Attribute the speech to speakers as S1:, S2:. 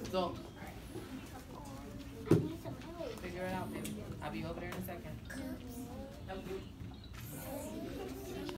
S1: So, figure it out, baby. I'll be over there in a second.